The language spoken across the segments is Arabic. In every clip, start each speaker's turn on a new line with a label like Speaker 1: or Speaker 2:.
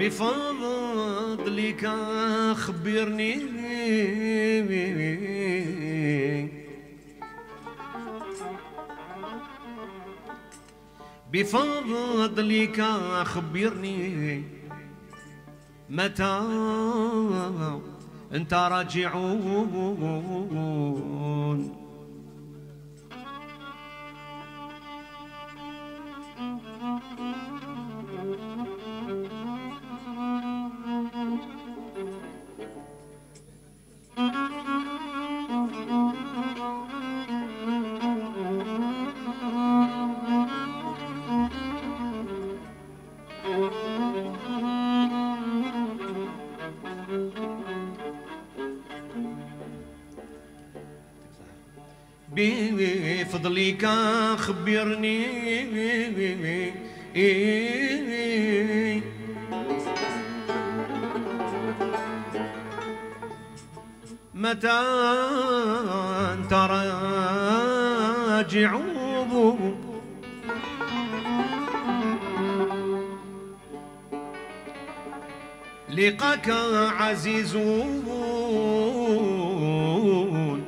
Speaker 1: بفضلك أخبرني بفضلك أخبرني متى أنت راجعون. بفضلك أخبرني متى أنت راجع لقاك عزيزون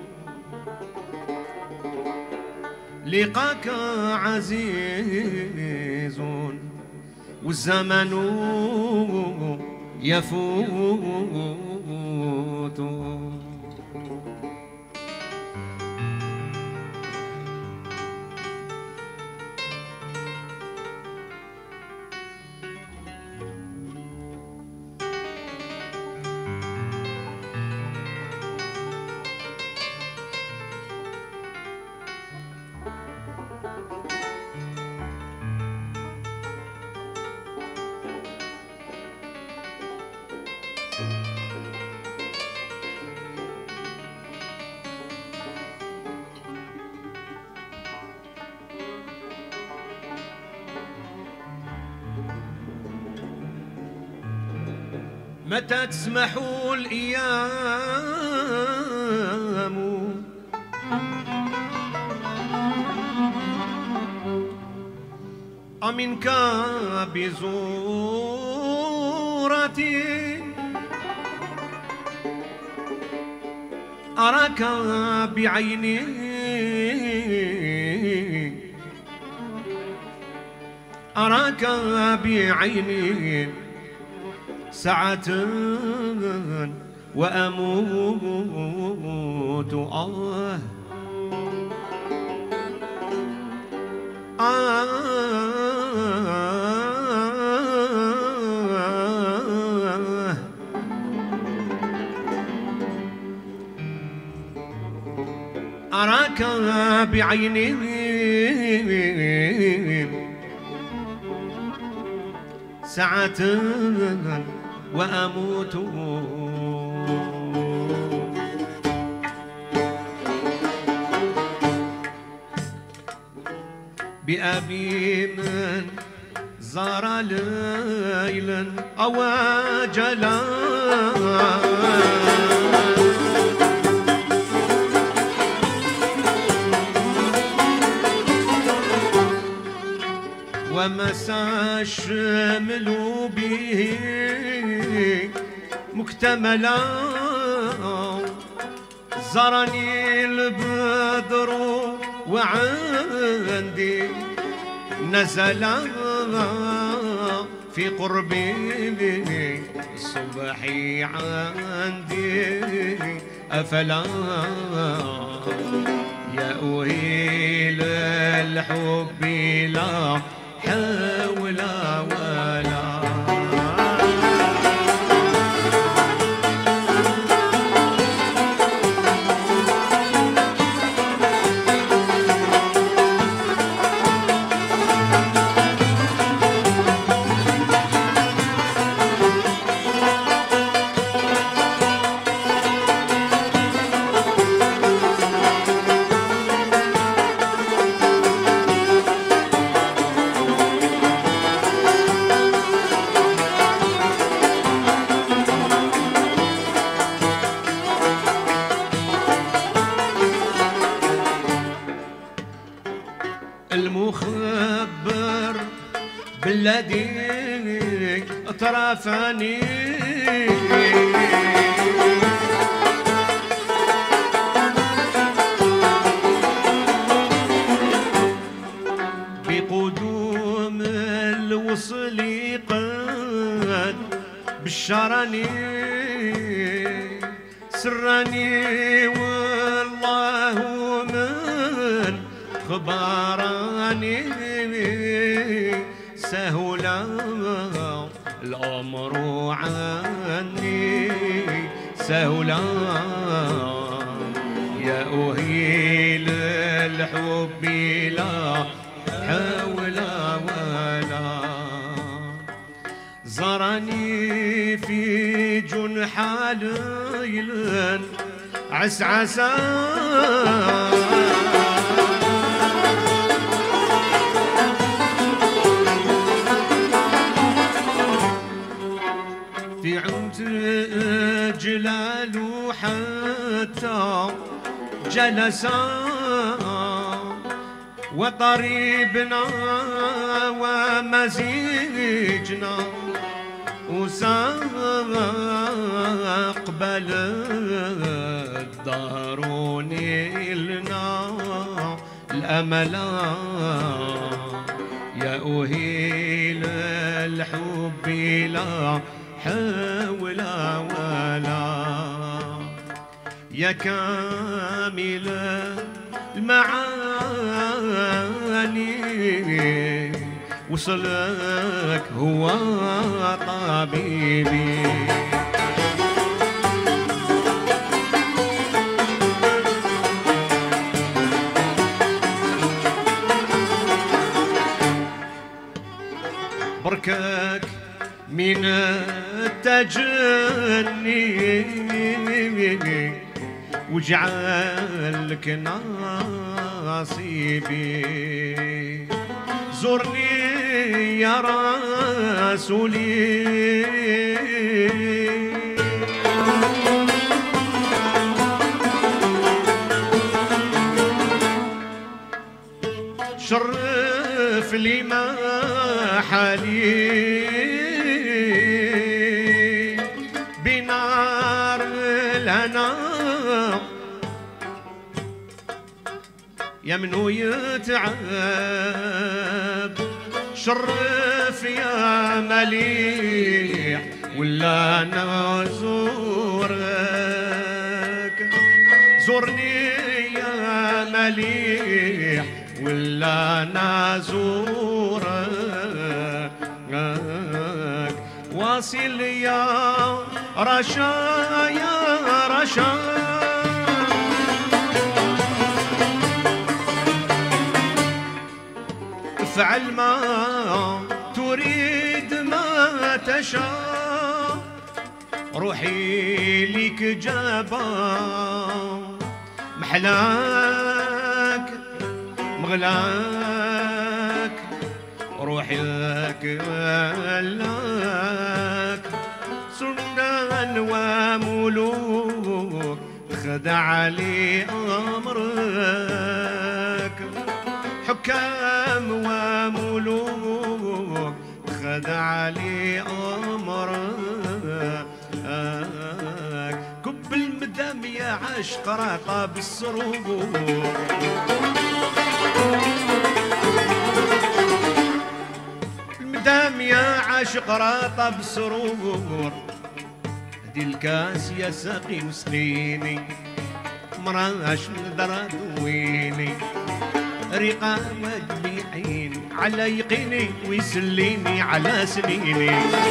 Speaker 1: لقاك عزيز والزمن يفوت. متى تسمح الأيام أمنك بزورتي أراك بعيني أراك بعيني ساعة وأموت أراك بعيني ساعة وأموت بأبي من زار ليلا أو جلا ومسى الشمل به مكتملا زرني البدر وعندي نزل في قربي الصبح عندي أفلا يا أهيل الحب لا حول ولا المخبر بالذي اغترافاني بقدوم الوصل قد بشرني سرني والله من خبراني سهولا الأمر عني سهولا يا أهيل الحب لا حول ولا زرني في جنح ليل عسعسا في عمت جلاله حتى جلسا وطريبنا ومزيجنا وساقبل الداروني لنا الأملا يا أهيل الحب لا حول ولا يا كامل المعاني وصلك هو طبيبي بركك من التجني وجعلك نصيبي زورني يا رسولي شرف لي ما حالي بنار الهنا يا منو يتعب شرف يا مليح ولا انا زورك زورني يا مليح ولا انا زورك واصل يا رشا يا رشا افعل ما تريد ما تشاء روحي ليك جابا محلاك مغلاك روحي لك ملاك سلطان وملوك خدع لي أمرك حكام وملوك خدع لي أمرك كب المدام يا عشق راقة بالسرور المدام يا عشق راقة بالسرور هدي الكاس يا ساقي وسقيني مراش من درا دويني ريقة ودميعين على يقيني ويسليني على سنيني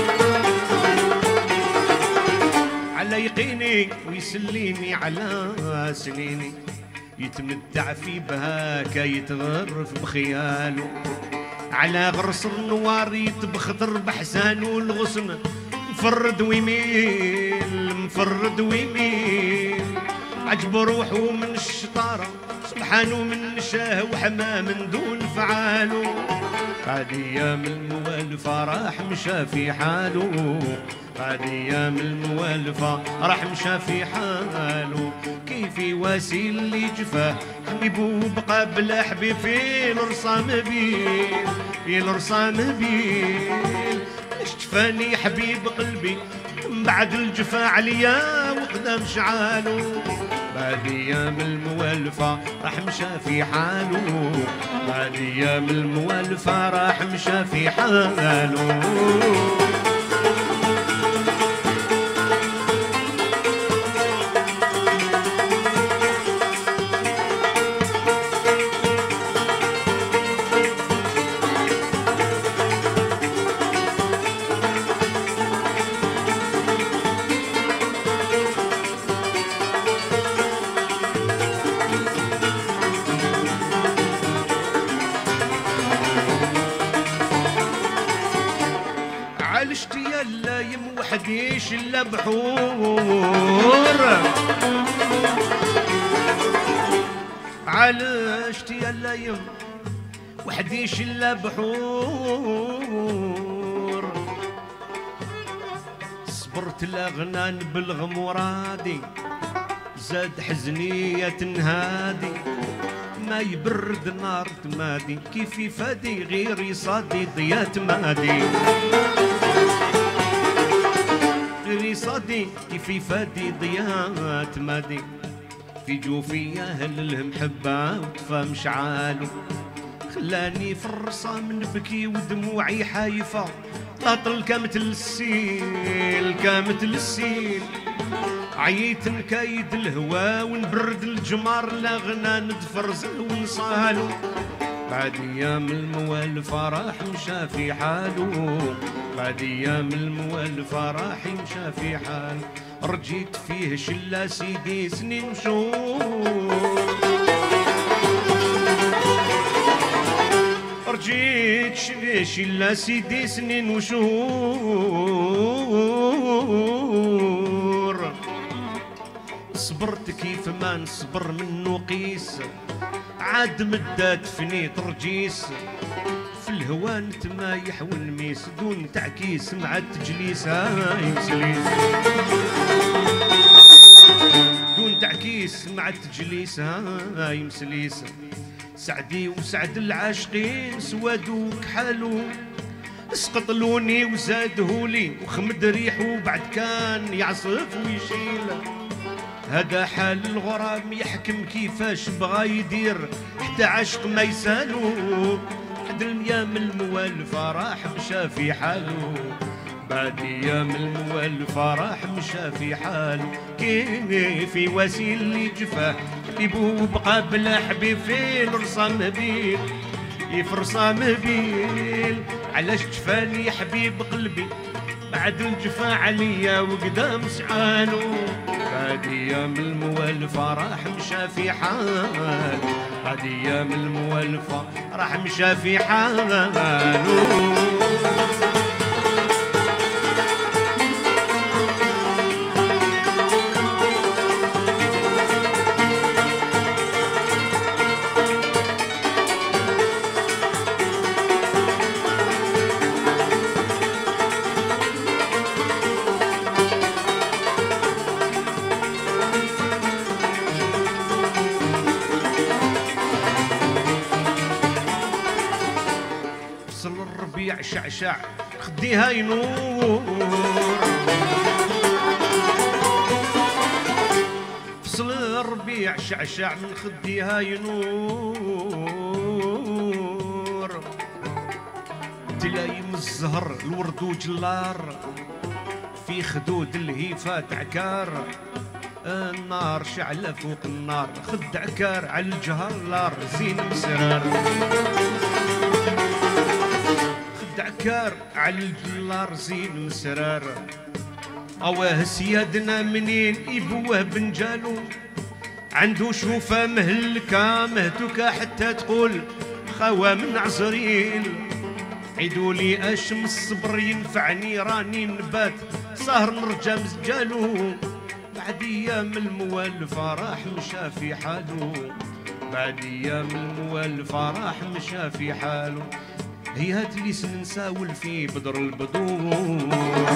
Speaker 1: على يقيني ويسليني على سنيني يتمتع في بهاك يتغرف بخياله على غرس النوار يتبخضر بحسانه الغصن مفرد ويميل مفرد ويميل عجب روحه من الشطاره سبحانه من شاه وحما من دون فعاله بعد ايام الموالفه راح مشى في حاله بعد ايام الموالفه راح مشى في حاله كيف يواسي اللي جفاه حبيبه بقى بلا حبيب في الرصام بيل في الرصام بيل اشتفاني حبيب قلبي من بعد الجفا عليا وقدام شعالو بعد ايام الموالفة راح مشى في حالو بعد ايام الموالفة راح مشى في حالو عالشت يا اللايم وحديش الا بحور عالشت يا اللايم وحديش الا بحور صبرت الاغنى نبلغ مرادي زاد حزنية تنهادي ما يبرد نار تمادي كيف يفادي غير يصادي ضياء تمادي غير يصادي كيف يفادي ضياء تمادي في جوفي اهل المحبة وطفى مشعالو خلاني في الرصام نبكي ودموعي حايفة طاطل كامت السيل كامت السيل عييت نكايد الهوا ونبرد الجمار لا غنى ندفرز ونصالو بعد ايام الموالفة راح مشى في حالو بعد ايام الموالفة راح مشى في حالو رجيت فيه شلا سيدي سنين وشهور رجيت فيه شلا سيدي سنين وشهور صبرت كيف ما نصبر منو قيس عاد مدات فني ترجيس في الهوا نتمايح ونميس دون تعكيس مع التجليس هاي مسليس دون تعكيس مع التجليس هاي مسليس سعدي وسعد العاشقين سوادو كحالو اسقطلوني وزادهولي وخمد ريحو بعد كان يعصف ويشيل هذا حال الغرام يحكم كيفاش بغا يدير حتى عشق ما يسالو حد الايام الموالفة راح مشى في حالو بعد ايام الموالفة راح مشى في حالو كيف يواسي اللي جفاه حبيبو بقى بلا حبيب فين رصام بيل يفرصام بيل علاش جفاني حبيب قلبي بعد الجفا عليا وقدام سعالو بعد ايام الموالفة راح مشى في حال بعد ايام الموالفة راح مشى في حالو الربيع شعشع خديها ينور فصل الربيع شعشع من خديها ينور تلايم الزهر الورد وجلار في خدود الهيفات عكار النار شعلة فوق النار خد عكار على الجهر زين مسرار عكار على الجلار زين مسرار اواه سيادنا منين يبوه بنجالو عنده شوفه مهلكه مهتوكه حتى تقول خوا من عزريل عيدولي اشم الصبر ينفعني راني نبات سهر نرجع مسجالو بعد ايام الموالفة راح مشى في حالو بعد ايام الموالفة راح مشى في حالو هيهات لي سنساول في بدر البدور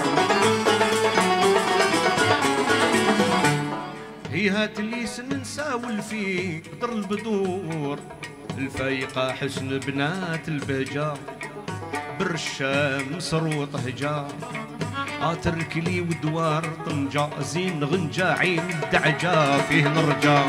Speaker 1: هيهات لي سنساول في بدر البدور الفايقة حسن بنات البهجة بالشام سروط هجا اترك لي ودوار طنجة زين غنجة عين دعجة فيه نرجع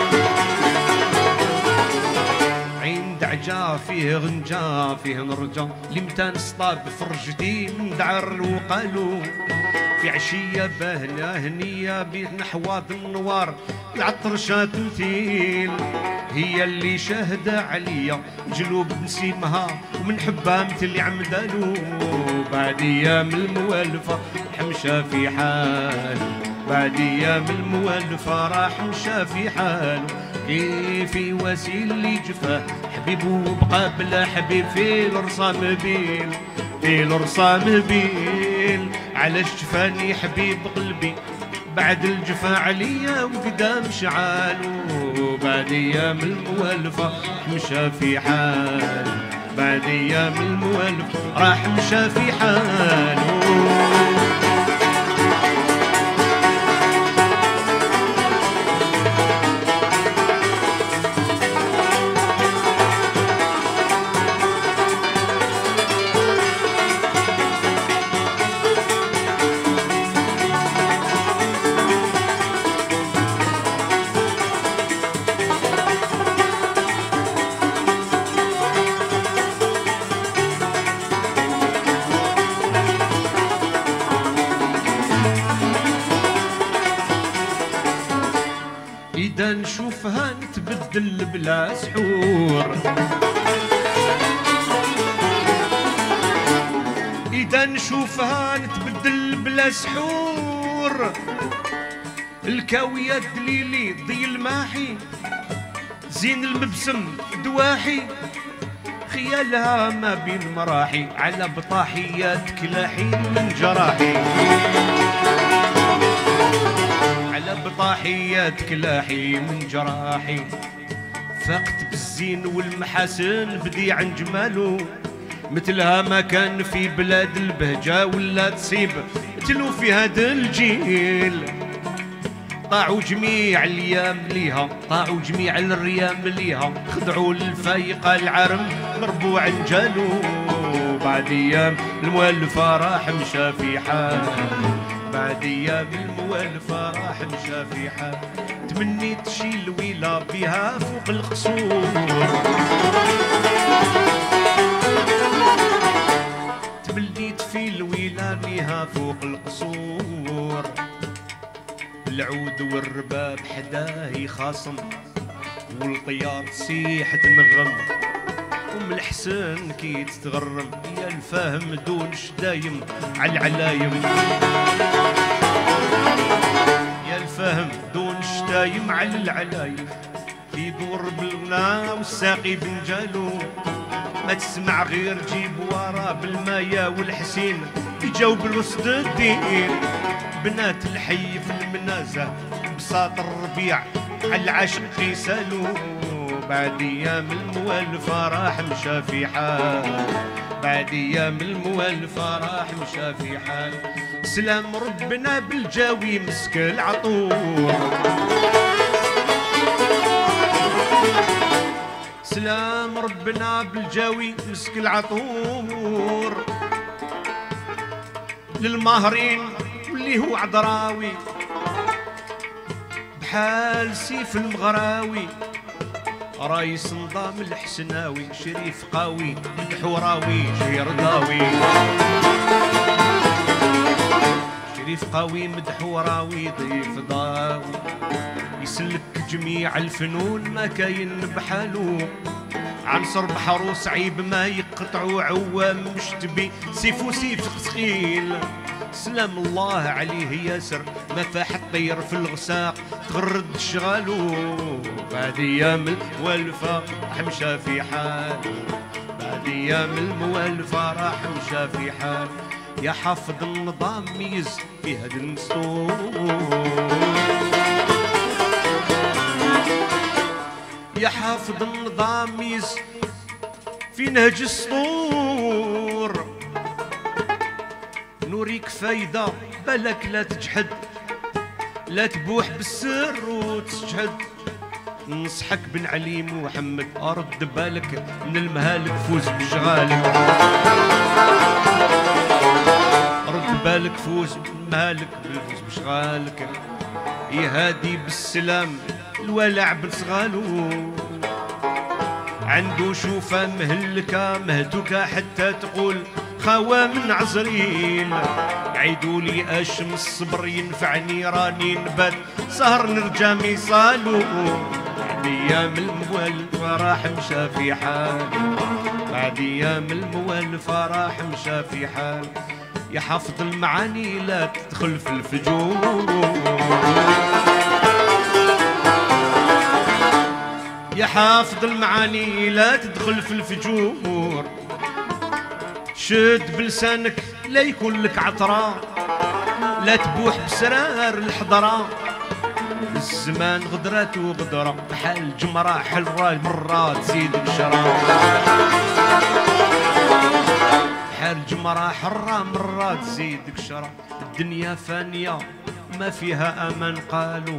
Speaker 1: عين دعجة فيه غنجة فيه نرجع لمتى نصطاب فرجتي من دعر وقالوا في عشية باهنة هنية بين حواض النوار العطرشة تمثيل هي اللي شاهدة عليا جلوب نسيمها ومن حبها مثل اللي عمدالو بعد ايام الموالفة حمشى في حال بعد ايام الموالفة راح مشى في حال كيف وسيل اللي جفاه حبيبه بقى بلا حبيب في الرصام بيل في الرصام بيل علاش جفاني حبيب قلبي بعد الجفا عليا وقدام شعالو بعد ايام الموالفة مشى في حال بعد ايام الموالفة راح مشى في حالو إذا نشوفها نتبدل بلا سحور إذا نشوفها نتبدل بلا سحور الكاوية دليلي ضي الماحي زين المبسم دواحي خيالها ما بين مراحي على بطاحيات كلاحي من جراحي على بطاحيات كلاحي من جراحي فقت بالزين والمحاسن بدي عن جماله مثلها ما كان في بلاد البهجة ولا تصيب تلو في هذا الجيل طاعوا جميع الايام ليها طاعوا جميع الريام ليها خضعوا للفايقة العرم مربوع جالو بعد ايام الموالفة راح مشى في حال بعد ايام الموالفة راح مشى في حال تمنيت شي لويلة بها فوق القصور تمنيت في الويلة بها فوق القصور العود والرباب حداه يخاصم والطيار تسيح تنغم ام الحسن كي تتغرم يا الفهم دون شدايم على العلايم يا الفهم دون شدايم على العلايم في دور بالغنا والساقي بنجالو ما تسمع غير جيب ورا بالمايا والحسين يجاوب الوسط الدين بنات الحي في المنازة بساط الربيع على العاشق يسالو بعد ايام الموالفة راح مشى في حال بعد ايام الموالفة راح مشى في حال سلام ربنا بالجاوي مسك العطور سلام ربنا بالجاوي مسك العطور للماهرين واللي هو عذراوي بحال سيف المغراوي رايس نظام الحسناوي شريف قاوي الحوراوي جيرداوي شريف قاوي مدحوراوي ضيف ضاوي يسلك جميع الفنون ما كاين بحالو عنصر بحر صعيب ما يقطعوا عوام مشتبي سيف وسيف ثقيل سلام الله عليه ياسر ما فاح الطير في الغساق تغرد شغالو بعد ايام الموالفة راح مشى في حال بعد ايام الموالفة راح مشى في حال يا حافظ النظام ميز في هاد المسطور يا حافظ النظام ميز في نهج السطور نوريك فايدة بالك لا تجحد لا تبوح بالسر وتسجحد نصحك بن علي محمد، أرد بالك من المهالك، فوز بشغالك. رد بالك فوز بالمهالك، فوز بشغالك. يهادي بالسلام الولع بصغالو، عنده شوفة مهلكة مهتوكة حتى تقول خوا من عزريل. عيدولي اشم الصبر ينفعني، راني نبات سهر نرجع ميصالو. بعد ايام الموالف راح مشى في حال، بعد ايام الموالف راح مشى في حال. يا حافظ المعاني لا تدخل في الفجور، يا حافظ المعاني لا تدخل في الفجور. شد بلسانك لا يكون لك عطرة، لا تبوح بسرار الحضرة. الزمان غدرات وغدرة، بحال جمرة حلرة مرات زيد بشرة. بحال جمرة حرة مرات زيد بشرة. الدنيا فانية ما فيها أمان قالوا،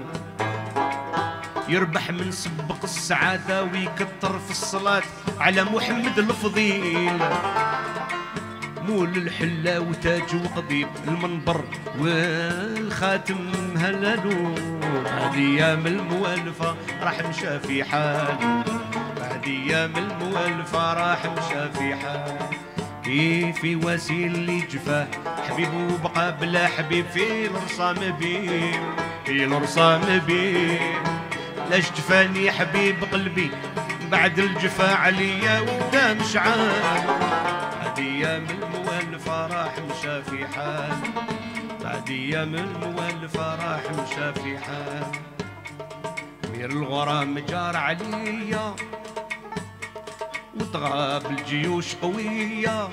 Speaker 1: يربح من سبق السعادة ويكتر في الصلاة على محمد الفضيل. مول الحلة وتاج وقضيب المنبر والخاتم هلالو. بعد ايام الموالفة راح مشى في حال، بعد ايام الموالفة راح مشى في حال. في وسيل اللي جفاه حبيبه بقى بلا حبيب، في الرصام بيه، في الرصام بيه. لاش جفاني حبيب قلبي بعد الجفا عليا وقدام شعال. بعد ايام الموالفة راح مشى في حال، بعد ايام الموالفة راح مشى في حال. وير الغرام جار عليا وتغاب الجيوش قوية،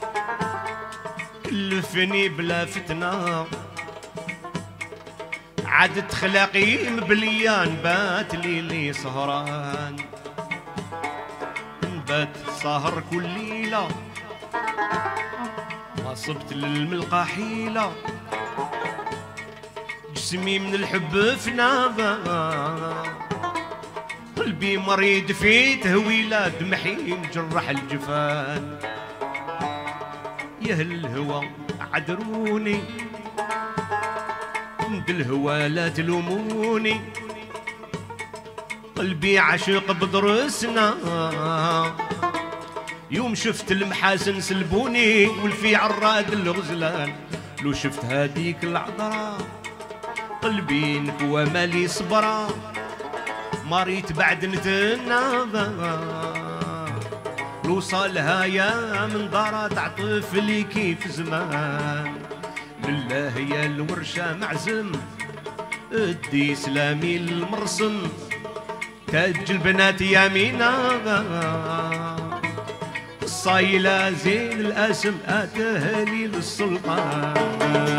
Speaker 1: كلفني بلا فتنة عدت خلاقي مبليان. بات ليلي سهران، نبات سهر كل ليلة، ما صبت للملقى حيلة. جسمي من الحب فنابا، قلبي مريض في تهويلة، دمحي مجرح الجفان. يا الهوى عذروني، بالهوى لا تلوموني. قلبي عشق بدرسنا، يوم شفت المحاسن سلبوني، والفي عراد الغزلان لو شفت هاديك العذراء. قلبي نكوى مالي صبرا، مريت بعد نتنابا. لو صالها يا من دارا تعطف لي كيف زمان. لله يا الورشة معزم، ادي سلامي المرسم. تاج البنات يمينا، الصايلة زين الاسم اتهلي للسلطان.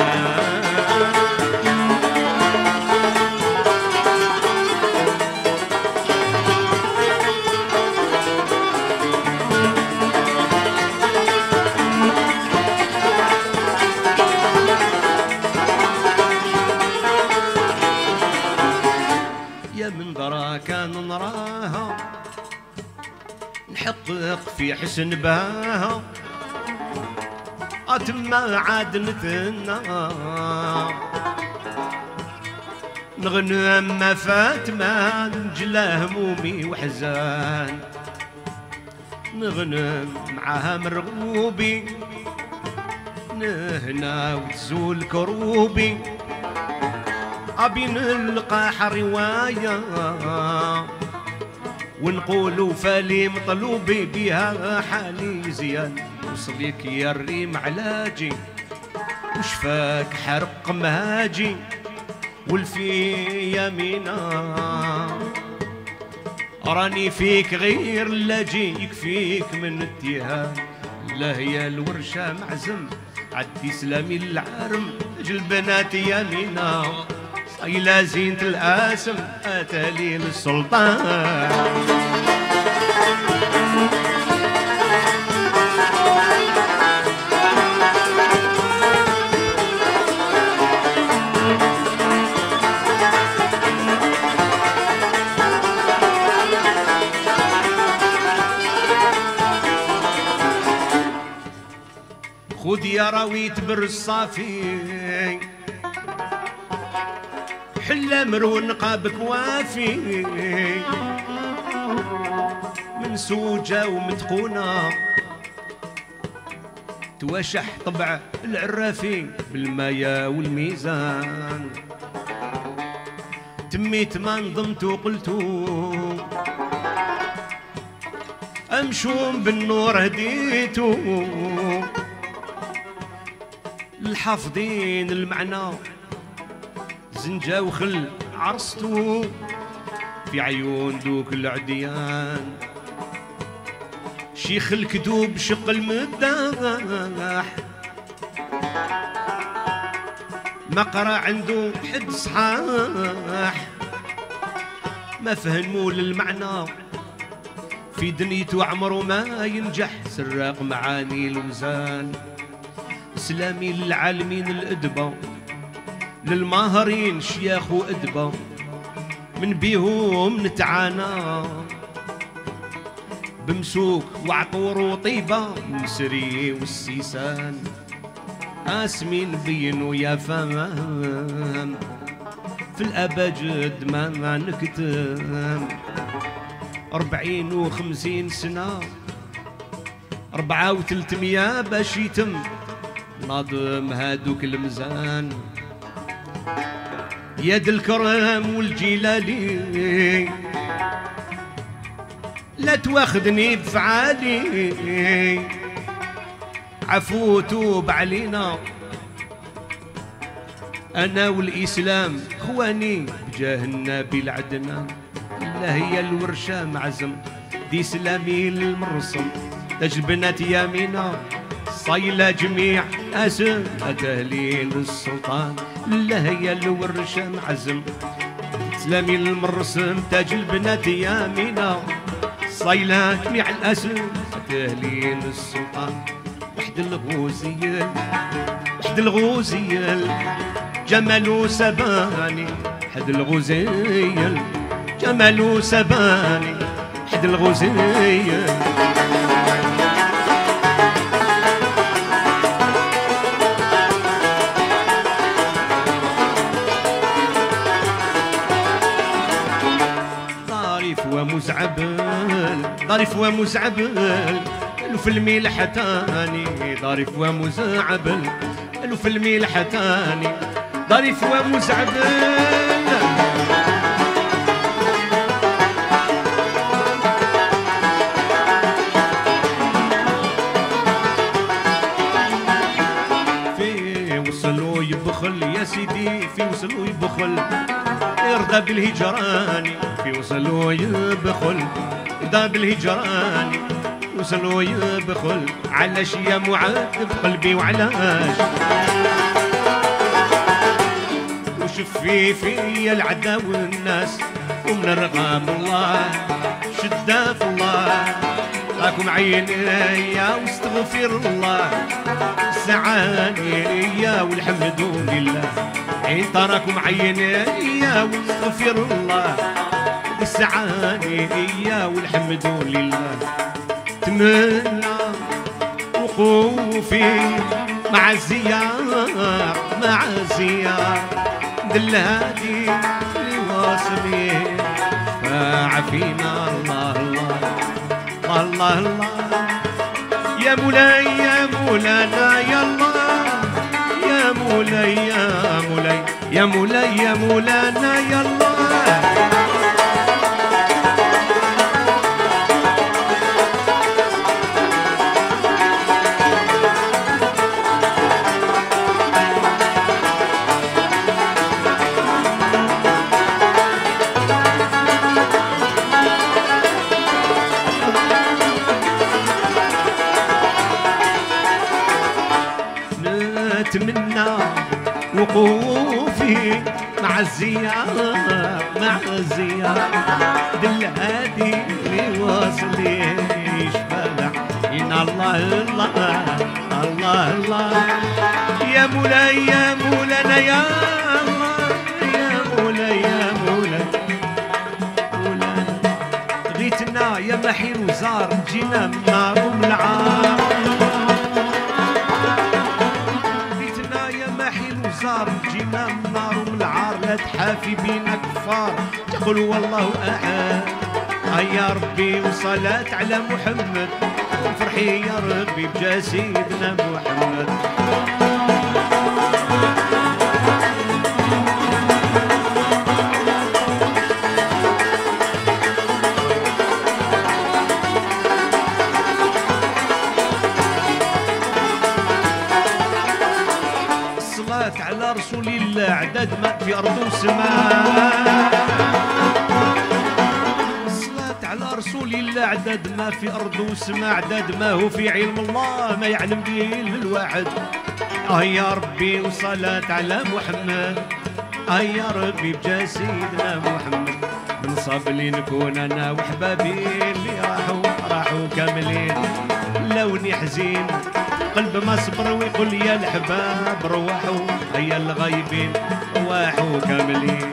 Speaker 1: من درا كان نراها نحقق في حسن باها، أتما عاد نتنا نغنم ما فات ما نجلا همومي وحزان. نغنم معاها مرغوبي نهنا وتزول كروبي. أبي نلقى رواية ونقولوا فالي مطلوبي بها حالي زيان. وصليك يا الريم علاجي وشفاك حرق مهاجي، والفي يمينا راني فيك غير لاجي. يكفيك من التيهان لا هي الورشة معزم، عدي سلامي العارم اجل بنات يمينا. إلى زينة الآسم أتالي للسلطان. خذ يا راويت بر الصافي حلة مرون قابك وافي منسوجة ومتقونة تواشح طبع العرافي بالمايا والميزان تميت ما نظمت وقلتو امشوم بالنور هديتو الحافظين المعنى زنجة وخل عرستو في عيون دوك العديان شيخ الكذوب شق المداح مقرا عنده حد صحاح ما فهموا للمعنى في دنيته عمره ما ينجح سراق معاني الوزان اسلامي للعالمين الادبه للماهرين شياخ وادبه من بيهم نتعانى بمسوك وعطور وطيبه مسري والسيسان آسمين بينو يا فهم في الأبجد ما نكتم 40 و50 سنة 4 و300 باش يتم ناظم هادوك المزان يد الكرم والجلالي لا تواخذني بفعالي عفو توب علينا أنا والإسلام خواني بجاه النبي العدنان لا هي الورشة معزم دي سلامي للمرسم تاج البنات يمينة صايلة جميع أسم تهليل السلطان لا هي الورشة معزم سلامي للمرسم تاج البنات يمينة صايلة جميع الأسم تهليل السلطان وحد الغوزيل وحد الغوزيل جمال سباني حد الغوزيل جمال سباني حد الغوزيل ظريف ومزعبل ظريف ومزعبل في الميلح تاني ظريف ومزعبل في الميلح تاني ظريف ومزعبل في وصلوا يبخل يا سيدي في وصلوا يبخل يرضى بالهجراني في وصلوا يبخل يرضى بالهجراني وصلوا يبخل علاش يا معذب قلبي وعلاش وشفي في العدا والناس ومن الرغم الله شدة في الله راكم عينيا واستغفر الله سعاني والحمد لله عين تراكم عينيا واستغفر الله سعاني والحمد لله تمنى وقوفي مع الزيار مع الزيار دل هادي واصلي فعفينا الله الله الله الله يا مولاي يا مولانا يا الله يا مولاي يا مولاي يا مولاي يا مولانا يا الله نتمنى وقوفي مع الزيار مع الزيار دل هادي اللي واصلي يشفع إن الله الله الله الله يا مولاي يا مولانا يا الله يا مولاي يا مولاي مولانا غيتنا يا محي وزار جينا من نار ومن العار في بين كفار تقول والله احد. يا ربي وصلاة على محمد فرحي يا ربي بجا سيدنا محمد. الصلاة على رسول الله عدد ما في أرض وسماء. رسول الله عدد ما في أرض وسماء، عدد ما هو في علم الله ما يعلم به إلا الواحد. يا ربي وصلاة على محمد. يا ربي بجا سيدنا محمد. بنصاب لي نكون أنا وحبابي اللي راحوا كاملين. لوني حزين قلب ما صبر ويقول يا الحباب رواحوا. هيا الغايبين رواحوا كاملين.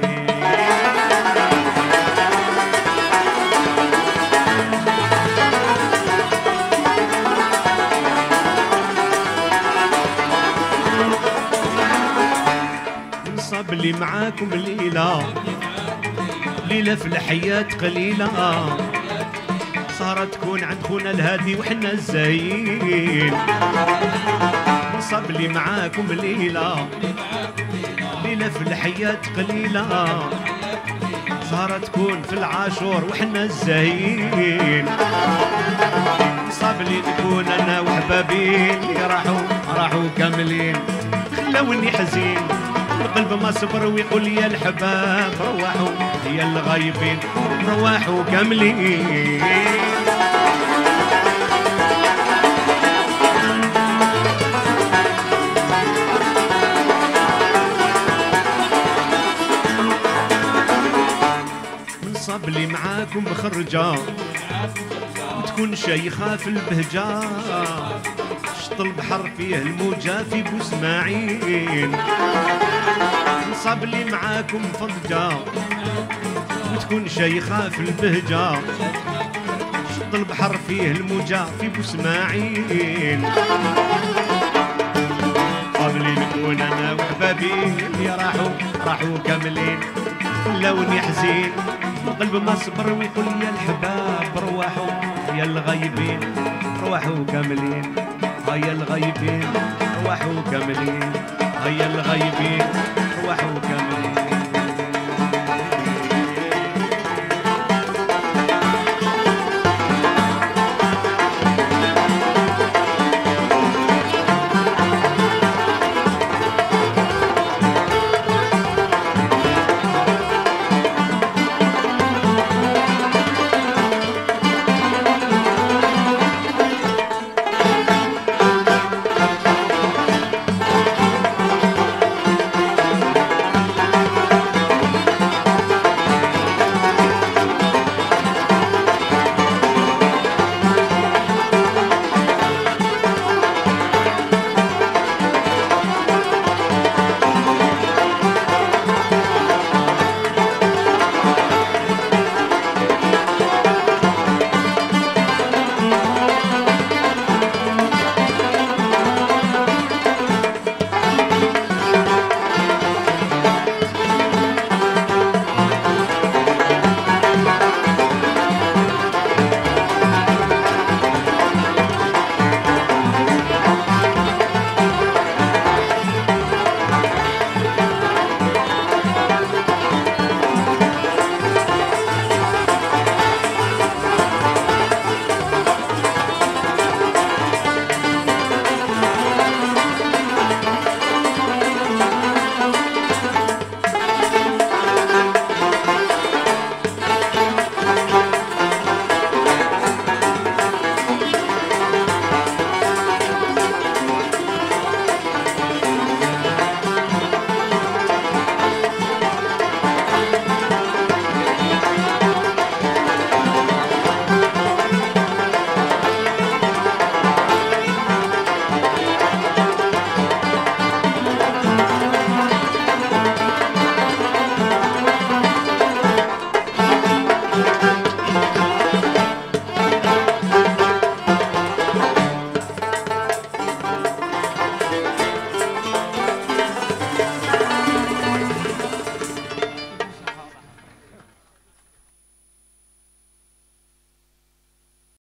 Speaker 1: اللي معاكم ليلة ليلة في الحياة قليلة صارت تكون عند خونا الهادي وحنا الزاين. نصاب اللي معاكم ليلة ليلة في الحياة قليلة صارت تكون في العاشور وحنا الزاين. نصاب اللي نكون انا وحبابي اللي راحوا كاملين. خلوني حزين القلب ما صبر ويقول يا الحباب رواحوا. يا الغايبين رواحوا كاملين. منصب لي معاكم بخرجة وتكون شيخة في البهجة. شط البحر فيه الموجة في بوسماعين. نصاب لي معاكم فضجة وتكون شيخة في البهجة. شط البحر فيه الموجة في بوسماعين. قبل نكون انا وحبابي اللي راحوا كاملين. لوني حزين القلب ما صبر ويقول يا الحباب رواحوا. يا الغايبين رواحوا كاملين. هيا الغايبين رواحوا كاملين. هيا الغايبين رواحوا كاملين.